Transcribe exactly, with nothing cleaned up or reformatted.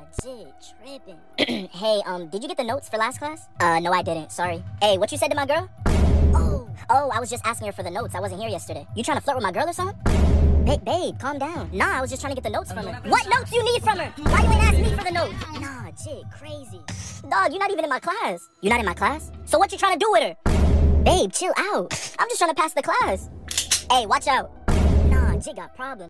jig, tripping. Hey, um, did you get the notes for last class? Uh, no, I didn't. Sorry. Hey, what you said to my girl? Oh, oh, I was just asking her for the notes. I wasn't here yesterday. You trying to flirt with my girl or something? Babe, babe, calm down. Nah, I was just trying to get the notes from her. What notes you need from her? Why you ain't ask me for the notes? Nah, jig, crazy. Dog, you're not even in my class. You're not in my class? So what you trying to do with her? Babe, chill out. I'm just trying to pass the class. Hey, watch out. Nah, jig got problems.